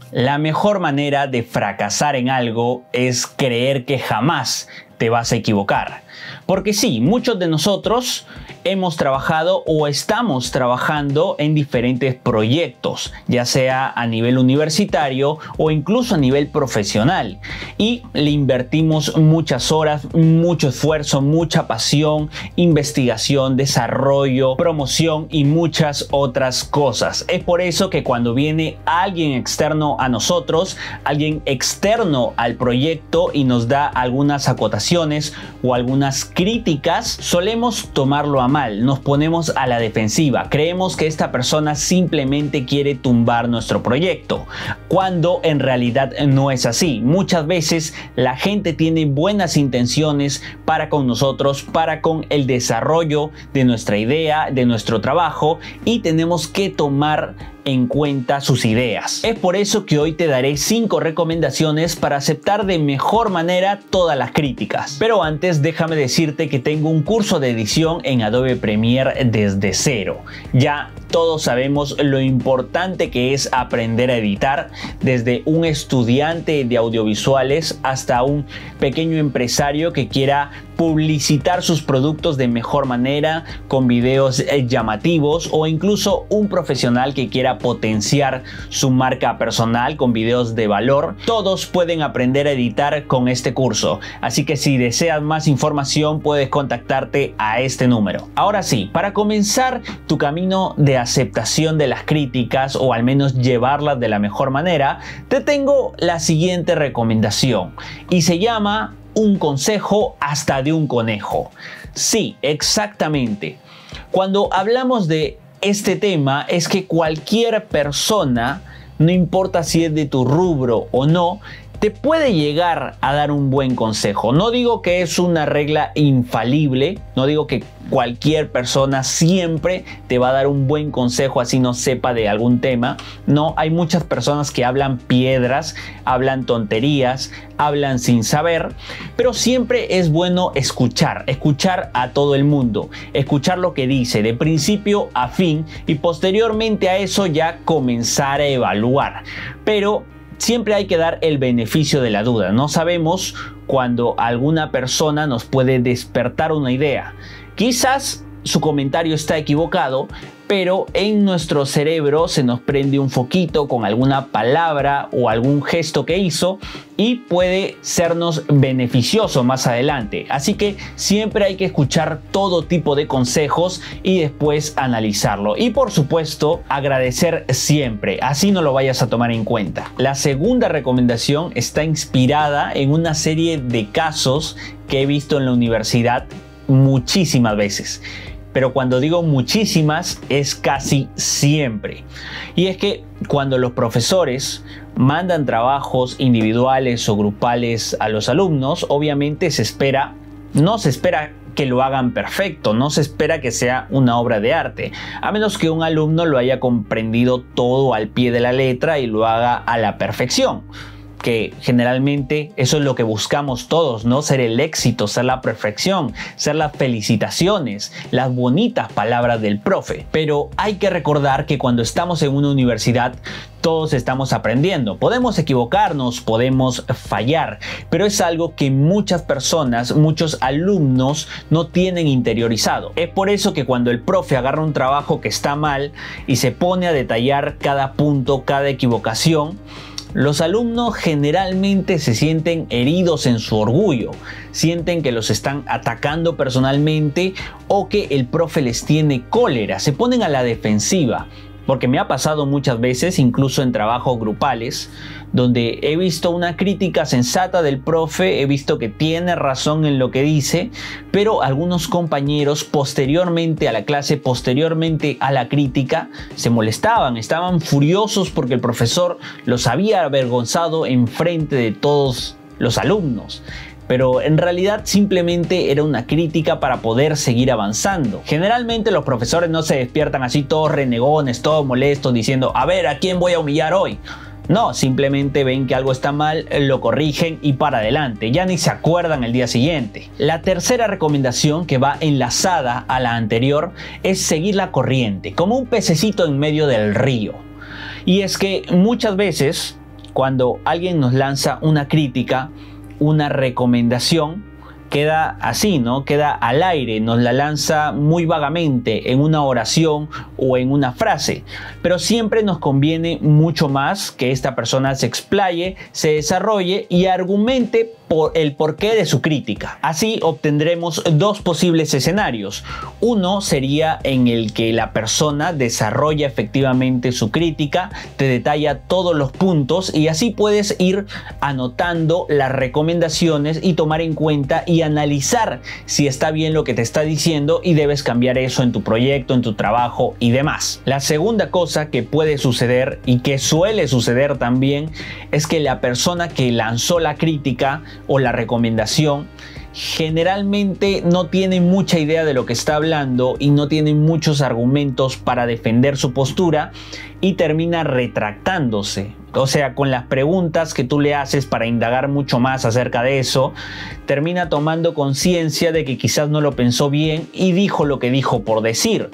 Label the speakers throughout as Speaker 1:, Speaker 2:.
Speaker 1: La mejor manera de fracasar en algo es creer que jamás te vas a equivocar. Porque sí, muchos de nosotros hemos trabajado o estamos trabajando en diferentes proyectos, ya sea a nivel universitario o incluso a nivel profesional, y le invertimos muchas horas, mucho esfuerzo, mucha pasión, investigación, desarrollo, promoción y muchas otras cosas. Es por eso que cuando viene alguien externo a nosotros, alguien externo al proyecto y nos da algunas acotaciones o algunas críticas, solemos tomarlo a mal, nos ponemos a la defensiva, creemos que esta persona simplemente quiere tumbar nuestro proyecto, cuando en realidad no es así. Muchas veces la gente tiene buenas intenciones para con nosotros, para con el desarrollo de nuestra idea, de nuestro trabajo, y tenemos que tomar en cuenta sus ideas. Es por eso que hoy te daré 5 recomendaciones para aceptar de mejor manera todas las críticas. Pero antes déjame decirte que tengo un curso de edición en Adobe Premiere desde cero. Ya todos sabemos lo importante que es aprender a editar, desde un estudiante de audiovisuales hasta un pequeño empresario que quiera publicitar sus productos de mejor manera con videos llamativos, o incluso un profesional que quiera potenciar su marca personal con videos de valor. Todos pueden aprender a editar con este curso, así que si deseas más información puedes contactarte a este número. Ahora sí, para comenzar tu camino de aceptación de las críticas, o al menos llevarlas de la mejor manera, te tengo la siguiente recomendación y se llama un consejo hasta de un conejo. Sí, exactamente. Cuando hablamos de este tema es que cualquier persona, no importa si es de tu rubro o no, te puede llegar a dar un buen consejo. No digo que es una regla infalible, no digo que cualquier persona siempre te va a dar un buen consejo así no sepa de algún tema. No, hay muchas personas que hablan piedras, hablan tonterías, hablan sin saber, pero siempre es bueno escuchar a todo el mundo, escuchar lo que dice de principio a fin, y posteriormente a eso ya comenzar a evaluar. Pero siempre hay que dar el beneficio de la duda. No sabemos cuándo alguna persona nos puede despertar una idea. Quizás su comentario está equivocado, pero en nuestro cerebro se nos prende un foquito con alguna palabra o algún gesto que hizo y puede sernos beneficioso más adelante. Así que siempre hay que escuchar todo tipo de consejos y después analizarlo. Y por supuesto, agradecer siempre, así no lo vayas a tomar en cuenta. La segunda recomendación está inspirada en una serie de casos que he visto en la universidad muchísimas veces. Pero cuando digo muchísimas es casi siempre. Y es que cuando los profesores mandan trabajos individuales o grupales a los alumnos, obviamente no se espera que lo hagan perfecto, no se espera que sea una obra de arte, a menos que un alumno lo haya comprendido todo al pie de la letra y lo haga a la perfección. Que generalmente eso es lo que buscamos todos, ¿no? Ser el éxito, ser la perfección, ser las felicitaciones, las bonitas palabras del profe. Pero hay que recordar que cuando estamos en una universidad, todos estamos aprendiendo. Podemos equivocarnos, podemos fallar, pero es algo que muchas personas, muchos alumnos no tienen interiorizado. Es por eso que cuando el profe agarra un trabajo que está mal y se pone a detallar cada punto, cada equivocación, los alumnos generalmente se sienten heridos en su orgullo, sienten que los están atacando personalmente o que el profe les tiene cólera, se ponen a la defensiva. Porque me ha pasado muchas veces, incluso en trabajos grupales, donde he visto una crítica sensata del profe, he visto que tiene razón en lo que dice, pero algunos compañeros posteriormente a la clase, posteriormente a la crítica, se molestaban, estaban furiosos porque el profesor los había avergonzado en frente de todos los alumnos. Pero en realidad simplemente era una crítica para poder seguir avanzando. Generalmente los profesores no se despiertan así todos renegones, todos molestos, diciendo a ver, ¿a quién voy a humillar hoy? No, simplemente ven que algo está mal, lo corrigen y para adelante, ya ni se acuerdan el día siguiente. La tercera recomendación, que va enlazada a la anterior, es seguir la corriente, como un pececito en medio del río. Y es que muchas veces cuando alguien nos lanza una crítica, una recomendación, queda así, ¿no? Queda al aire, nos la lanza muy vagamente en una oración o en una frase. Pero siempre nos conviene mucho más que esta persona se explaye, se desarrolle y argumente por el porqué de su crítica. Así obtendremos dos posibles escenarios. Uno sería en el que la persona desarrolla efectivamente su crítica, te detalla todos los puntos y así puedes ir anotando las recomendaciones y tomar en cuenta y analizar si está bien lo que te está diciendo y debes cambiar eso en tu proyecto, en tu trabajo y demás. La segunda cosa que puede suceder y que suele suceder también es que la persona que lanzó la crítica o la recomendación generalmente no tiene mucha idea de lo que está hablando y no tiene muchos argumentos para defender su postura y termina retractándose. O sea, con las preguntas que tú le haces para indagar mucho más acerca de eso, termina tomando conciencia de que quizás no lo pensó bien y dijo lo que dijo por decir.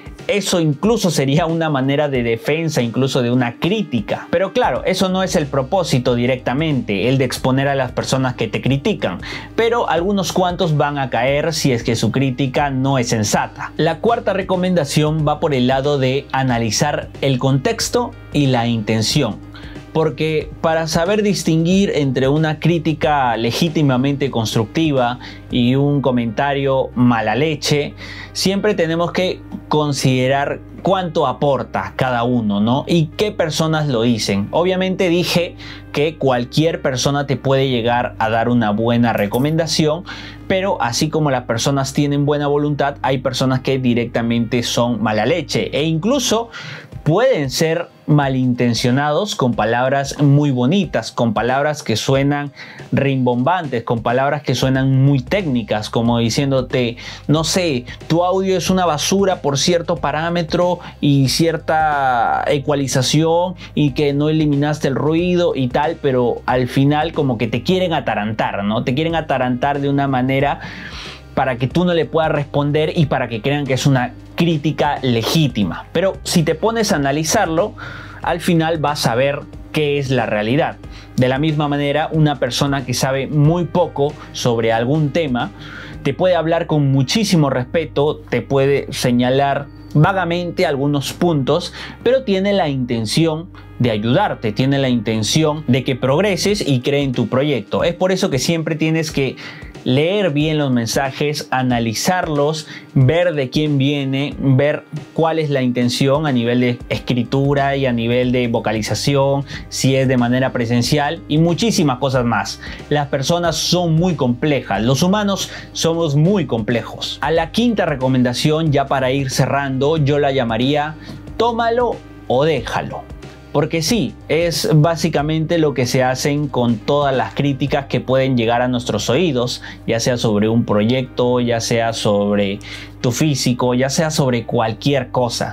Speaker 1: Eso incluso sería una manera de defensa, incluso de una crítica. Pero claro, eso no es el propósito directamente, el de exponer a las personas que te critican. Pero algunos cuantos van a caer si es que su crítica no es sensata. La cuarta recomendación va por el lado de analizar el contexto y la intención. Porque para saber distinguir entre una crítica legítimamente constructiva y un comentario mala leche, siempre tenemos que considerar cuánto aporta cada uno, ¿no? Y qué personas lo dicen. Obviamente dije que cualquier persona te puede llegar a dar una buena recomendación, pero así como las personas tienen buena voluntad, hay personas que directamente son mala leche e incluso pueden ser malintencionados con palabras muy bonitas, con palabras que suenan rimbombantes, con palabras que suenan muy técnicas, como diciéndote, no sé, tu audio es una basura por cierto parámetro y cierta ecualización y que no eliminaste el ruido y tal, pero al final como que te quieren atarantar, ¿no? Te quieren atarantar de una manera para que tú no le puedas responder y para que crean que es una crítica legítima. Pero si te pones a analizarlo, al final vas a ver qué es la realidad. De la misma manera, una persona que sabe muy poco sobre algún tema te puede hablar con muchísimo respeto, te puede señalar vagamente algunos puntos, pero tiene la intención de ayudarte, tiene la intención de que progreses y cree en tu proyecto. Es por eso que siempre tienes que leer bien los mensajes, analizarlos, ver de quién viene, ver cuál es la intención a nivel de escritura y a nivel de vocalización, si es de manera presencial y muchísimas cosas más. Las personas son muy complejas, los humanos somos muy complejos. A la quinta recomendación, ya para ir cerrando, yo la llamaría tómalo o déjalo. Porque sí, es básicamente lo que se hacen con todas las críticas que pueden llegar a nuestros oídos, ya sea sobre un proyecto, ya sea sobre tu físico, ya sea sobre cualquier cosa.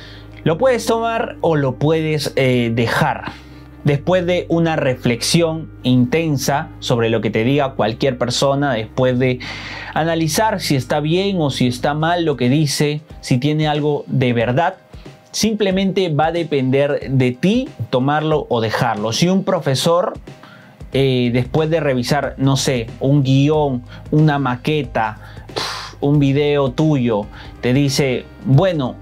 Speaker 1: Lo puedes tomar o lo puedes dejar. Después de una reflexión intensa sobre lo que te diga cualquier persona, después de analizar si está bien o si está mal lo que dice, si tiene algo de verdad, simplemente va a depender de ti tomarlo o dejarlo. Si un profesor, después de revisar, no sé, un guión, una maqueta, un video tuyo, te dice, bueno,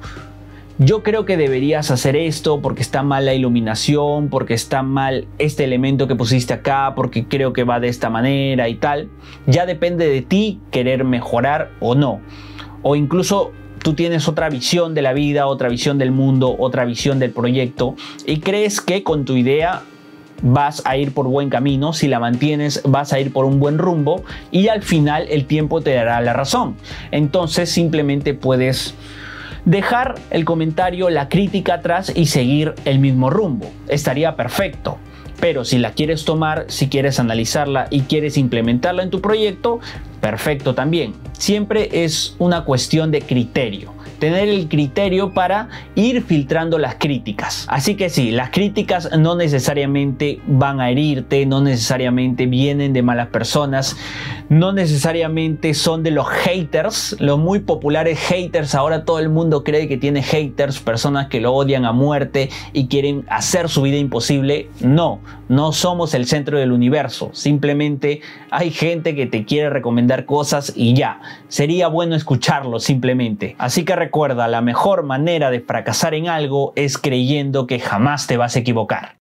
Speaker 1: yo creo que deberías hacer esto porque está mal la iluminación, porque está mal este elemento que pusiste acá, porque creo que va de esta manera y tal, ya depende de ti querer mejorar o no. O incluso tú tienes otra visión de la vida, otra visión del mundo, otra visión del proyecto y crees que con tu idea vas a ir por buen camino, si la mantienes vas a ir por un buen rumbo y al final el tiempo te dará la razón. Entonces simplemente puedes dejar el comentario, la crítica atrás y seguir el mismo rumbo. Estaría perfecto. Pero si la quieres tomar, si quieres analizarla y quieres implementarla en tu proyecto, perfecto también. Siempre es una cuestión de criterio. tener el criterio para ir filtrando las críticas. Así que sí, las críticas no necesariamente van a herirte, no necesariamente vienen de malas personas, no necesariamente son de los haters, los muy populares haters. Ahora todo el mundo cree que tiene haters, personas que lo odian a muerte y quieren hacer su vida imposible. No, no somos el centro del universo, simplemente hay gente que te quiere recomendar cosas y ya, sería bueno escucharlo simplemente. Así que recuerda, la mejor manera de fracasar en algo es creyendo que jamás te vas a equivocar.